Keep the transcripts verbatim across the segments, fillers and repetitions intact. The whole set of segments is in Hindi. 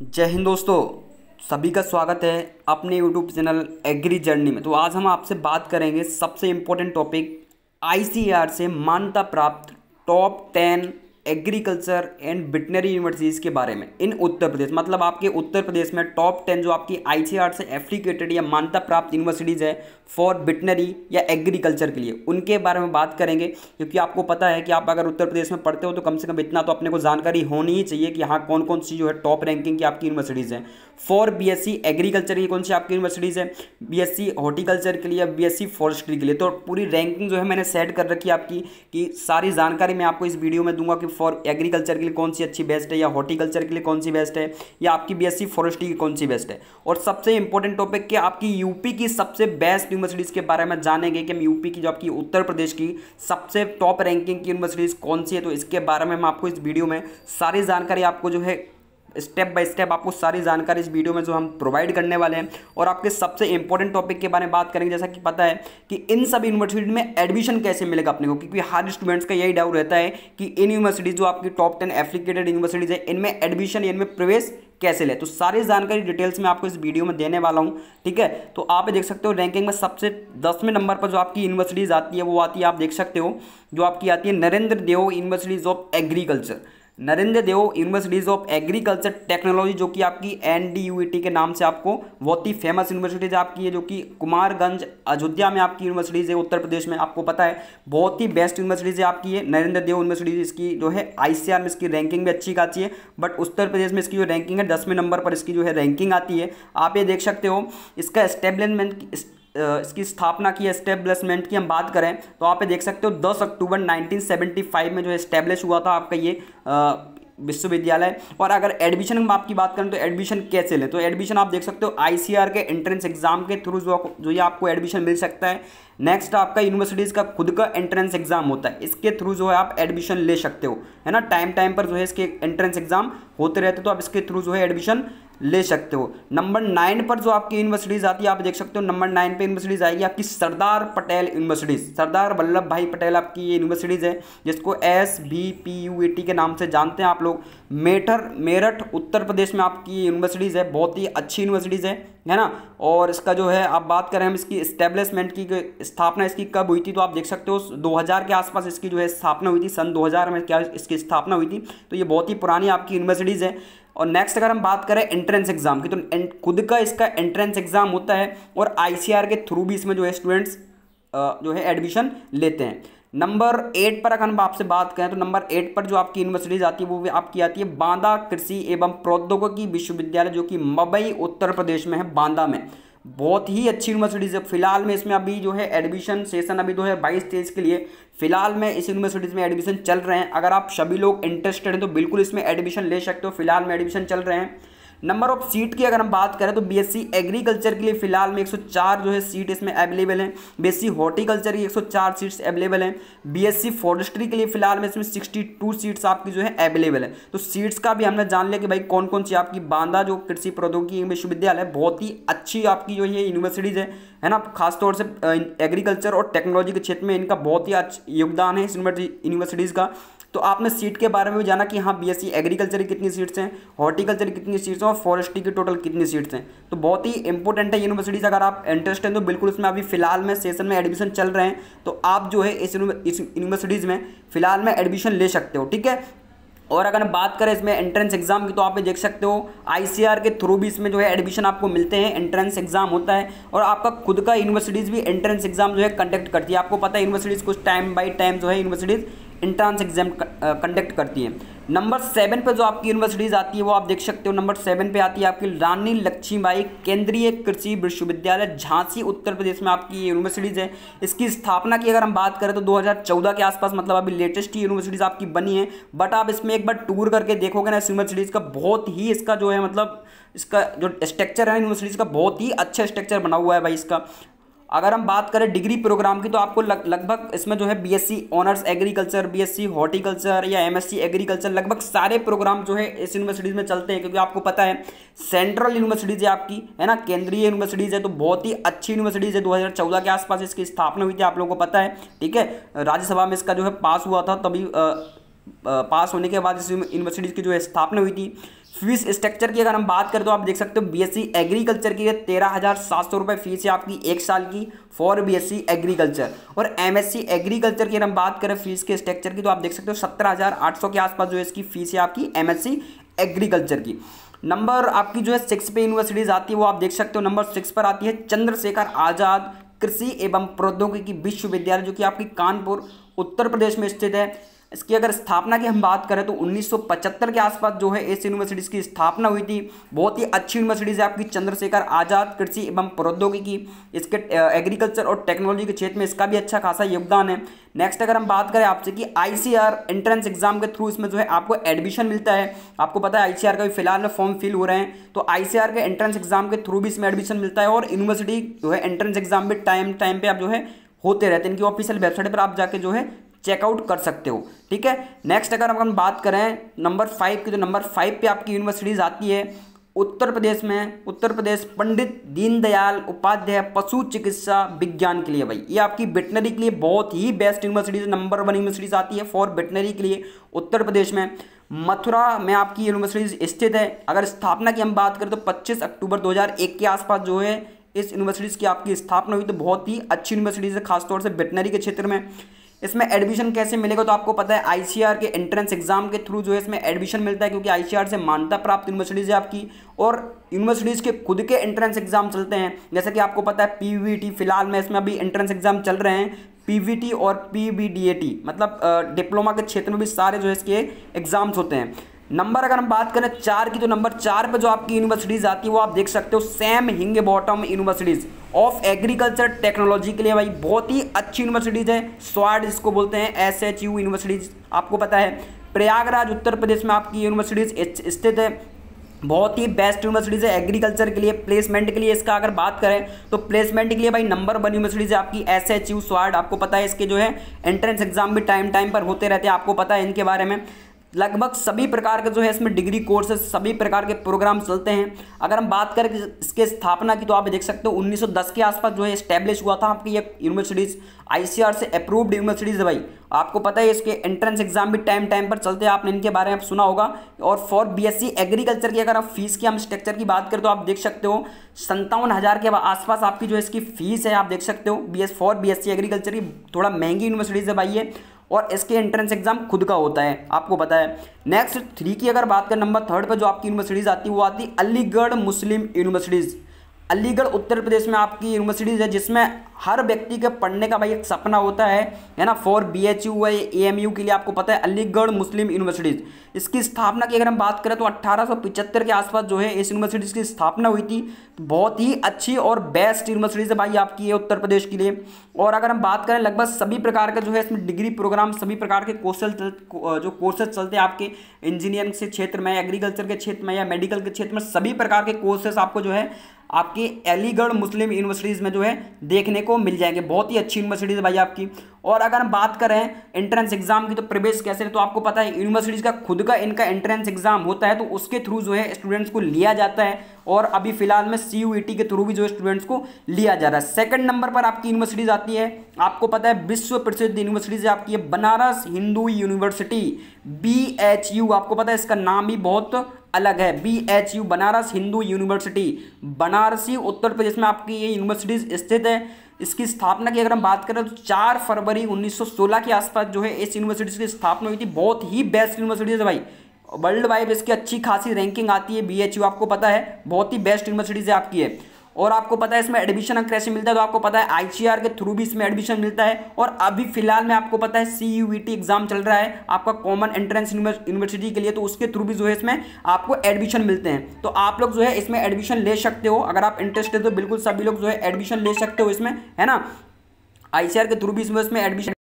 जय हिंद दोस्तों। सभी का स्वागत है अपने यूट्यूब चैनल एग्री जर्नी में। तो आज हम आपसे बात करेंगे सबसे इम्पोर्टेंट टॉपिक आईसीएआर से मान्यता प्राप्त top ten agriculture and veterinary universities के बारे में इन उत्तर प्रदेश, मतलब आपके उत्तर प्रदेश में टॉप टेन जो आपकी आईसीएआर से एप्लीकेटेड या मान्यता प्राप्त यूनिवर्सिटीज़ है फॉर वेटनरी या एग्रीकल्चर के लिए, उनके बारे में बात करेंगे। क्योंकि आपको पता है कि आप अगर उत्तर प्रदेश में पढ़ते हो तो कम से कम इतना तो अपने को जानकारी होनी ही चाहिए कि हाँ कौन कौन सी जो है टॉप रैंकिंग की आपकी यूनिवर्सिटीज़ हैं। फॉर बीएससी एग्रीकल्चर की कौन सी आपकी यूनिवर्सिटीज़ है, बीएससी हॉर्टिकल्चर के लिए, बीएससी फॉरेस्ट्री के लिए। तो पूरी रैंकिंग जो है मैंने सेट कर रखी है आपकी, कि सारी जानकारी मैं आपको इस वीडियो में दूंगा कि फॉर एग्रीकल्चर के लिए कौन सी अच्छी बेस्ट है, या हॉर्टिकल्चर के लिए कौन सी बेस्ट है, या आपकी बीएससी फॉरेस्ट्री की कौन सी बेस्ट है। और सबसे इंपॉर्टेंट टॉपिक कि आपकी यूपी की सबसे बेस्ट यूनिवर्सिटीज़ के बारे में जानेंगे कि हम यूपी की जो आपकी उत्तर प्रदेश की सबसे टॉप रैंकिंग की यूनिवर्सिटीज़ कौन सी है। तो इसके बारे में हम आपको इस वीडियो में सारी जानकारी आपको जो है स्टेप बाय स्टेप आपको सारी जानकारी इस वीडियो में जो हम प्रोवाइड करने वाले हैं। और आपके सबसे इंपॉर्टेंट टॉपिक के बारे में बात करेंगे, जैसा कि पता है कि इन सभी यूनिवर्सिटी में एडमिशन कैसे मिलेगा अपने को, क्योंकि हर स्टूडेंट्स का यही डाउट रहता है कि इन यूनिवर्सिटीज जो आपकी टॉप टेन एप्लीकेटेड यूनिवर्सिटीज है इनमें एडमिशन इनमें प्रवेश कैसे ले। तो सारी जानकारी डिटेल्स में आपको इस वीडियो में देने वाला हूं, ठीक है। तो आप देख सकते हो रैंकिंग में सबसे दसवें नंबर पर जो आपकी यूनिवर्सिटीज आती है वो आती है, आप देख सकते हो जो आपकी आती है Narendra Dev universities of agriculture, Narendra Dev universities of agriculture technology, जो कि आपकी एनडीयूईटी के नाम से आपको बहुत ही फेमस यूनिवर्सिटीज आपकी है, जो कि कुमारगंज अयोध्या में आपकी यूनिवर्सिटीज है उत्तर प्रदेश में। आपको पता है बहुत ही बेस्ट यूनिवर्सिटीज है आपकी है नरेंद्र देव यूनिवर्सिटीज। इसकी जो है आईसीआर में इसकी रैंकिंग भी अच्छी खासी है, बट उत्तर प्रदेश में इसकी जो रैंकिंग है दसवें नंबर पर इसकी जो है रैंकिंग आती है। आप ये देख सकते हो इसका एस्टेब्लिशमेंट, इसकी स्थापना की एस्टेब्लिशमेंट की हम बात करें तो आप ये देख सकते हो दस अक्टूबर नाइनटीन सेवेंटी फाइव में जो एस्टेब्लिश हुआ था आपका ये विश्वविद्यालय। और अगर एडमिशन में आपकी बात करें तो एडमिशन कैसे लें, तो एडमिशन आप देख सकते हो आईसीआर के एंट्रेंस एग्जाम के थ्रू जो जो ये आपको एडमिशन मिल सकता है। नेक्स्ट आपका यूनिवर्सिटीज़ का खुद का एंट्रेंस एग्जाम होता है, इसके थ्रू जो है आप एडमिशन ले सकते हो, है ना। टाइम टाइम पर जो है इसके एंट्रेंस एग्जाम होते रहते, तो आप इसके थ्रू जो है एडमिशन ले सकते हो। नंबर नाइन पर जो आपकी यूनिवर्सिटीज़ आती है आप देख सकते हो नंबर नाइन पे यूनिवर्सिटीज़ आएगी आपकी सरदार पटेल यूनिवर्सिटीज़, सरदार वल्लभ भाई पटेल आपकी ये यूनिवर्सिटीज़ है, जिसको S B P U A T के नाम से जानते हैं आप लोग। मेठर मेरठ उत्तर प्रदेश में आपकी ये यूनिवर्सिटीज़ है, बहुत ही अच्छी यूनिवर्सिटीज़ है, है ना। और इसका जो है आप बात करें हम इसकी इस्टेब्लिशमेंट की, स्थापना इसकी कब हुई थी, तो आप देख सकते हो दो हज़ार के आसपास इसकी जो है स्थापना हुई थी, सन दो हज़ार में क्या इसकी स्थापना हुई थी। तो ये बहुत ही पुरानी आपकी यूनिवर्सिटीज़ है। और नेक्स्ट अगर हम बात करें एंट्रेंस एग्जाम की, तो खुद का इसका एंट्रेंस एग्जाम होता है और आईसीआर के थ्रू भी इसमें जो है स्टूडेंट्स जो है एडमिशन लेते हैं। नंबर एट पर अगर हम आपसे बात करें तो नंबर एट पर जो आपकी यूनिवर्सिटीज आती है वो भी आपकी आती है बांदा कृषि एवं प्रौद्योगिकी विश्वविद्यालय, जो कि मबई उत्तर प्रदेश में है, बांदा में। बहुत ही अच्छी यूनिवर्सिटीज़ है। फिलहाल में इसमें अभी जो है एडमिशन सेशन अभी दो हज़ार बाईस तेईस के लिए फिलहाल में इस यूनिवर्सिटीज़ में एडमिशन चल रहे हैं। अगर आप सभी लोग इंटरेस्टेड हैं तो बिल्कुल इसमें एडमिशन ले सकते हो, फिलहाल में एडमिशन चल रहे हैं। नंबर ऑफ सीट की अगर हम बात करें तो बीएससी एग्रीकल्चर के लिए फिलहाल में एक सौ चार जो है सीट इसमें अवेलेबल है, बीएससी हॉर्टिकल्चर की एक सौ चार सीट्स अवेलेबल हैं, बीएससी फॉरेस्ट्री के लिए फिलहाल में इसमें बासठ सीट्स आपकी जो है अवेलेबल है। तो सीट्स का भी हमने जान लिया कि भाई कौन कौन सी आपकी बांदा जो कृषि प्रौद्योगिकी विश्वविद्यालय बहुत ही अच्छी आपकी जो ये यूनिवर्सिटीज़ है, है ना। खासतौर से एग्रीकल्चर और टेक्नोलॉजी के क्षेत्र में इनका बहुत ही अच्छा योगदान है इस यूनिवर्सिटीज़ का। तो आपने सीट के बारे में भी जाना कि हाँ बीएससी एग्रीकल्चर की कितनी सीट्स हैं, हॉर्टिकल्चर की कितनी सीट्स हैं और फॉरेस्ट्री की टोटल कितनी सीट्स हैं। तो बहुत ही इंपॉर्टेंट है यूनिवर्सिटीज़। अगर आप इंटरेस्ट हैं तो बिल्कुल इसमें अभी फिलहाल में सेशन में एडमिशन चल रहे हैं, तो आप जो है इस यूनिवर्सिटीज़ में फिलहाल में एडमिशन ले सकते हो, ठीक है। और अगर हम बात करें इसमें एंट्रेंस एग्जाम की तो आप देख सकते हो आईसीआर के थ्रू भी इसमें जो है एडमिशन आपको मिलते हैं, एंट्रेंस एग्जाम होता है। और आपका खुद का यूनिवर्सिटीज़ भी एंट्रेंस एग्जाम जो है कंडक्ट करती है। आपको पता है यूनिवर्सिटीज़ कुछ टाइम बाई टाइम जो है यूनिवर्सिटीज़ एंट्रेंस एग्जाम कंडक्ट करती हैं। नंबर सेवन पे जो आपकी यूनिवर्सिटीज़ आती है वो आप देख सकते हो नंबर सेवन पे आती है आपकी रानी लक्ष्मीबाई केंद्रीय कृषि विश्वविद्यालय झांसी उत्तर प्रदेश में आपकी यूनिवर्सिटीज़ है। इसकी स्थापना की अगर हम बात करें तो दो हज़ार चौदह के आसपास, मतलब अभी लेटेस्ट ही यूनिवर्सिटीज़ आपकी बनी है। बट आप इसमें एक बार टूर करके देखोगे ना इस यूनिवर्सिटीज़ का, बहुत ही इसका जो है मतलब इसका जो स्ट्रक्चर है यूनिवर्सिटीज़ का बहुत ही अच्छा स्ट्रक्चर बना हुआ है भाई इसका। अगर हम बात करें डिग्री प्रोग्राम की तो आपको लग, लगभग इसमें जो है BSc honours agriculture, BSc horticulture या एमएससी एग्रीकल्चर, लगभग सारे प्रोग्राम जो है इस यूनिवर्सिटीज़ में चलते हैं। क्योंकि आपको पता है सेंट्रल यूनिवर्सिटीज़ है आपकी, है ना, केंद्रीय यूनिवर्सिटीज़ है, तो बहुत ही अच्छी यूनिवर्सिटीज़ है। दो हज़ार चौदह के आसपास इसकी स्थापना हुई थी, आप लोगों को पता है, ठीक है। राज्यसभा में इसका जो है पास हुआ था, तभी पास होने के बाद इस यूनिवर्सिटीज़ की जो है स्थापना हुई थी। फीस स्ट्रक्चर की अगर हम बात करें तो आप देख सकते हो बीएससी एग्रीकल्चर की तेरह हज़ार सात सौ रुपये फीस है आपकी एक साल की फॉर बीएससी एग्रीकल्चर। और एमएससी एग्रीकल्चर की अगर हम बात करें फीस के स्ट्रक्चर की तो आप देख सकते हो सत्रह हज़ार आठ सौ के आसपास जो है इसकी फीस है आपकी एमएससी एग्रीकल्चर की। नंबर आपकी जो है सिक्स पे यूनिवर्सिटीज आती है वो आप देख सकते हो, नंबर सिक्स पर आती है चंद्रशेखर आजाद कृषि एवं प्रौद्योगिकी विश्वविद्यालय, जो कि आपकी कानपुर उत्तर प्रदेश में स्थित है। इसकी अगर स्थापना की हम बात करें तो उन्नीस सौ पचहत्तर के आसपास जो है इस यूनिवर्सिटीज़ की स्थापना हुई थी। बहुत ही अच्छी यूनिवर्सिटीज़ है आपकी चंद्रशेखर आजाद कृषि एवं प्रौद्योगिकी। इसके एग्रीकल्चर और टेक्नोलॉजी के क्षेत्र में इसका भी अच्छा खासा योगदान है। नेक्स्ट अगर हम बात करें आपसे कि आईसीआर एंट्रेंस एग्जाम के थ्रू इसमें जो है आपको एडमिशन मिलता है। आपको पता है आईसीआर का भी फिलहाल में फॉर्म फिल हो रहे हैं, तो आईसीआर के एंट्रेंस एग्जाम के थ्रू भी इसमें एडमिशन मिलता है। और यूनिवर्सिटी जो है एंट्रेंस एग्जाम भी टाइम टाइम पे आप जो है होते रहते हैं। इनकी ऑफिशियल वेबसाइट पर आप जाके जो है चेकआउट कर सकते हो, ठीक है। नेक्स्ट अगर हम बात करें नंबर फाइव की, तो नंबर फाइव पे आपकी यूनिवर्सिटीज आती है उत्तर प्रदेश में, उत्तर प्रदेश पंडित दीनदयाल उपाध्याय पशु चिकित्सा विज्ञान के लिए। भाई ये आपकी वेटनरी के लिए बहुत ही best universities, number one universities आती है फॉर वेटनरी के लिए उत्तर प्रदेश में। मथुरा में आपकी यूनिवर्सिटीज स्थित है। अगर स्थापना की हम बात करें तो पच्चीस अक्टूबर दो हज़ार एक के आसपास जो है इस यूनिवर्सिटीज की आपकी स्थापना हुई। तो बहुत ही अच्छी यूनिवर्सिटीज है खासतौर से वेटनरी के क्षेत्र में। इसमें एडमिशन कैसे मिलेगा तो आपको पता है आईसीआर के एंट्रेंस एग्जाम के थ्रू जो है इसमें एडमिशन मिलता है, क्योंकि आईसीआर से मान्यता प्राप्त यूनिवर्सिटीज है आपकी। और यूनिवर्सिटीज़ के खुद के एंट्रेंस एग्जाम चलते हैं, जैसे कि आपको पता है पीवीटी, फिलहाल में इसमें अभी एंट्रेंस एग्जाम चल रहे हैं। पीवीटी और पीबीडीएटी मतलब डिप्लोमा के क्षेत्र में भी सारे जो है इसके एग्जाम्स होते हैं। नंबर अगर हम बात करें चार की, तो नंबर चार पे जो आपकी यूनिवर्सिटीज़ आती है वो आप देख सकते हो Sam Higginbottom universities of agriculture technology के लिए। भाई बहुत ही अच्छी यूनिवर्सिटीज़ है, स्वाड इसको बोलते हैं, एस एच यू यूनिवर्सिटीज़ आपको पता है। प्रयागराज उत्तर प्रदेश में आपकी यूनिवर्सिटीज़ स्थित है। बहुत ही बेस्ट यूनिवर्सिटीज़ है एग्रीकल्चर के लिए। प्लेसमेंट के लिए इसका अगर बात करें तो प्लेसमेंट के लिए भाई नंबर वन यूनिवर्सिटीज़ है आपकी एस एच यू स्वाड। आपको पता है इसके जो है एंट्रेंस एग्जाम भी टाइम टाइम पर होते रहते हैं, आपको पता है इनके बारे में। लगभग सभी प्रकार के जो है इसमें डिग्री कोर्सेज, सभी प्रकार के प्रोग्राम चलते हैं। अगर हम बात करें इसके स्थापना की तो आप देख सकते हो उन्नीस सौ दस के आसपास जो है एस्टेब्लिश हुआ था आपकी ये यूनिवर्सिटीज़। आईसीआर से अप्रूव्ड यूनिवर्सिटीज़ है भाई। आपको पता है इसके एंट्रेंस एग्जाम भी टाइम टाइम पर चलते हैं, आपने इनके बारे में सुना होगा। और फॉर बीएससी एग्रीकल्चर की अगर आप फीस की हम स्ट्रक्चर की बात करें तो आप देख सकते हो संतावन हज़ार के आसपास आपकी जो है इसकी फीस है, आप देख सकते हो। B S for BSc agriculture की थोड़ा महंगी यूनिवर्सिटीज़ है भाई ये, और इसके एंट्रेंस एग्जाम खुद का होता है, आपको पता है। नेक्स्ट थ्री की अगर बात करें, नंबर थर्ड पर जो आपकी यूनिवर्सिटीज़ आती है वो आती है अलीगढ़ मुस्लिम यूनिवर्सिटीज़। अलीगढ़ उत्तर प्रदेश में आपकी यूनिवर्सिटीज़ है जिसमें हर व्यक्ति के पढ़ने का भाई एक सपना होता है है ना। फॉर बीएचयू है एएमयू के लिए आपको पता है अलीगढ़ मुस्लिम यूनिवर्सिटीज़। इसकी स्थापना की अगर हम बात करें तो अट्ठारह सौ पचहत्तर के आसपास जो है इस यूनिवर्सिटीज़ की स्थापना हुई थी। बहुत ही अच्छी और बेस्ट यूनिवर्सिटीज़ है भाई आपकी ये उत्तर प्रदेश के लिए। और अगर हम बात करें लगभग सभी प्रकार का जो है इसमें डिग्री प्रोग्राम, सभी प्रकार के कोर्सेज जो कोर्सेज चलते हैं आपके इंजीनियरिंग के क्षेत्र में, एग्रीकल्चर के क्षेत्र में या मेडिकल के क्षेत्र में, सभी प्रकार के कोर्सेज आपको जो है आपकी अलीगढ़ मुस्लिम यूनिवर्सिटीज़ में जो है देखने को मिल जाएंगे। बहुत ही अच्छी यूनिवर्सिटीज़ है भाई आपकी। और अगर हम बात करें एंट्रेंस एग्जाम की तो प्रवेश कैसे है, तो आपको पता है यूनिवर्सिटीज़ का खुद का इनका एंट्रेंस एग्जाम होता है, तो उसके थ्रू जो है स्टूडेंट्स को लिया जाता है। और अभी फिलहाल में सीयूईटी के थ्रू भी जो स्टूडेंट्स को लिया जा रहा है। सेकंड नंबर पर आपकी यूनिवर्सिटीज़ आती है, आपको पता है विश्व प्रसिद्ध यूनिवर्सिटीज़ आपकी है Banaras Hindu university, B H U. आपको पता है इसका नाम भी बहुत अलग है, B H U Banaras Hindu university. बनारसी उत्तर प्रदेश में आपकी ये यूनिवर्सिटीज़ स्थित है। इसकी स्थापना की अगर हम बात करें तो चार फरवरी उन्नीस सौ सोलह के आसपास जो है इस यूनिवर्सिटी की स्थापना हुई थी। बहुत ही बेस्ट यूनिवर्सिटीज़ है भाई, वर्ल्ड वाइड इसकी अच्छी खासी रैंकिंग आती है। बीएचयू आपको पता है बहुत ही बेस्ट यूनिवर्सिटीज़ है आपकी है। और आपको पता है इसमें एडमिशन कैसे मिलता है, तो आपको पता है आईसीआर के थ्रू भी इसमें एडमिशन मिलता है। और अभी फिलहाल में आपको पता है सीयूईटी एग्जाम चल रहा है आपका कॉमन एंट्रेंस यूनिवर्सिटी के लिए, तो उसके थ्रू भी जो है इसमें आपको एडमिशन मिलते हैं। तो आप लोग जो है इसमें एडमिशन ले सकते हो, अगर आप इंटरेस्टेड हो तो बिल्कुल सभी लोग जो है एडमिशन ले सकते हो इसमें, है ना। आईसीआर के थ्रू भी इसमें इसमें एडमिशन।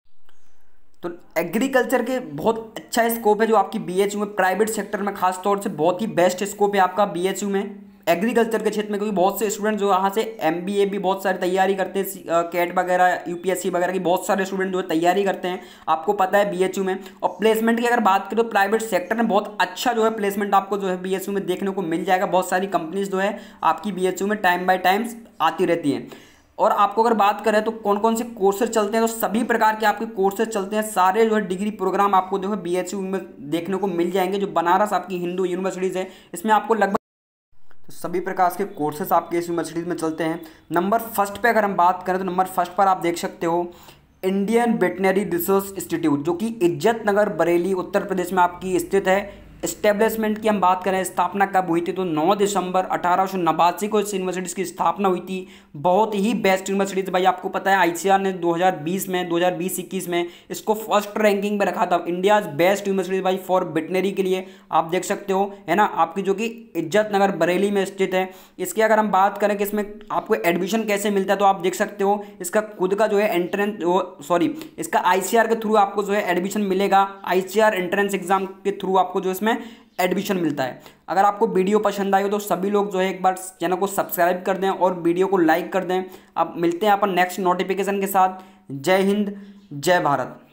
तो एग्रीकल्चर के बहुत अच्छा स्कोप है जो आपकी बीएचयू में, प्राइवेट सेक्टर में खास तौर से बहुत ही बेस्ट स्कोप है आपका बीएचयू में एग्रीकल्चर के क्षेत्र में, क्योंकि बहुत से स्टूडेंट जो यहाँ से एमबीए भी बहुत सारी तैयारी करते हैं, कैट वगैरह यूपीएससी वगैरह की बहुत सारे स्टूडेंट जो है तैयारी करते हैं, आपको पता है बीएचयू में। और प्लेसमेंट की अगर बात करें तो प्राइवेट सेक्टर में बहुत अच्छा जो है प्लेसमेंट आपको जो है बीएचयू में देखने को मिल जाएगा। बहुत सारी कंपनीज जो है आपकी बीएचयू में टाइम बाय टाइम आती रहती हैं। और आपको अगर बात करें तो कौन कौन से कोर्सेज चलते हैं, तो सभी प्रकार के आपके कोर्सेज चलते हैं। सारे जो है डिग्री प्रोग्राम आपको जो है बी एच यू में देखने को मिल जाएंगे। जो बनारस आपकी हिंदू यूनिवर्सिटीज़ है, इसमें आपको लगभग तो सभी प्रकार के कोर्सेज आपके इस यूनिवर्सिटीज़ में चलते हैं। नंबर फर्स्ट पे अगर हम बात करें तो नंबर फर्स्ट पर आप देख सकते हो इंडियन वेटनरी रिसर्च इंस्टीट्यूट, जो कि इज्जत नगर बरेली उत्तर प्रदेश में आपकी स्थित है। इस्टेब्लिशमेंट की हम बात करें, स्थापना कब हुई थी, तो नौ दिसंबर अठारह सौ नवासी को इस यूनिवर्सिटी की स्थापना हुई थी। बहुत ही बेस्ट यूनिवर्सिटी भाई, आपको पता है आईसीआर ने दो हज़ार बीस में दो हज़ार बीस इक्कीस में इसको फर्स्ट रैंकिंग पे रखा था, इंडिया बेस्ट यूनिवर्सिटी भाई फॉर वेटनरी के लिए। आप देख सकते हो है ना, आपकी जो कि इज्जत नगर बरेली में स्थित है। इसकी अगर हम बात करें कि इसमें आपको एडमिशन कैसे मिलता है, तो आप देख सकते हो इसका खुद का जो है एंट्रेंस सॉरी इसका आईसीआर के थ्रू आपको जो है एडमिशन मिलेगा। आईसीआर एंट्रेंस एग्जाम के थ्रू आपको जो इसमें एडमिशन मिलता है। अगर आपको वीडियो पसंद आई हो तो सभी लोग जो है एक बार चैनल को सब्सक्राइब कर दें और वीडियो को लाइक कर दें। अब मिलते हैं अपन नेक्स्ट नोटिफिकेशन के साथ। जय हिंद, जय भारत।